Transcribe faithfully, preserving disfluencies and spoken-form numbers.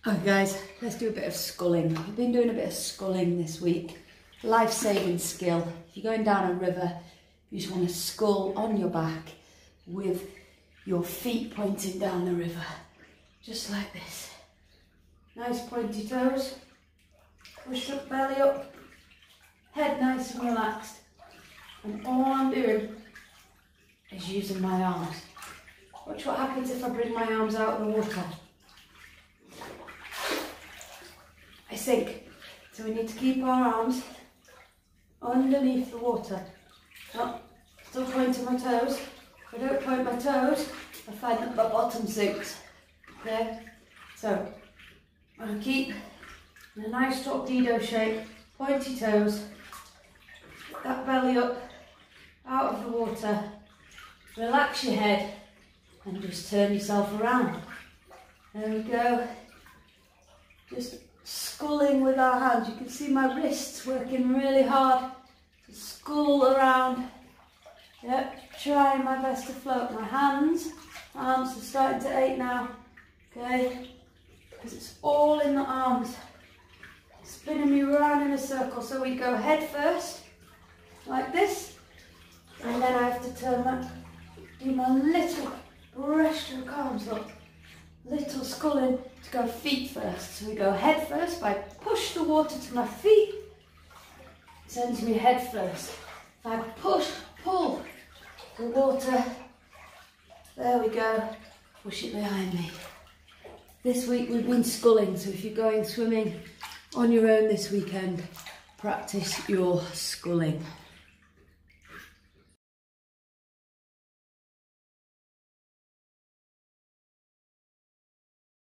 Okay guys, let's do a bit of sculling. I've been doing a bit of sculling this week. Life-saving skill. If you're going down a river, you just want to scull on your back with your feet pointing down the river. Just like this. Nice pointy toes. Push the belly up. Head nice and relaxed. And all I'm doing is using my arms. Watch what happens if I bring my arms out of the water. I sink. So we need to keep our arms underneath the water. Oh, still pointing my toes. If I don't point my toes, I find that my bottom sinks. Okay? So, I'm going to keep in a nice torpedo shape, pointy toes, get that belly up, out of the water, relax your head, and just turn yourself around. There we go. Just sculling with our hands. You can see my wrists working really hard to scull around. Yep, trying my best to float. My hands, arms are starting to ache now. Okay, because it's all in the arms. Spinning me around in a circle. So we go head first, like this, and then I have to turn that, do my little breaststroke arms up. Little sculling to go feet first. So we go head first by push the water to my feet, sends me head first. If I push, pull the water, there we go, push it behind me. This week we've been sculling, so if you're going swimming on your own this weekend, practice your sculling.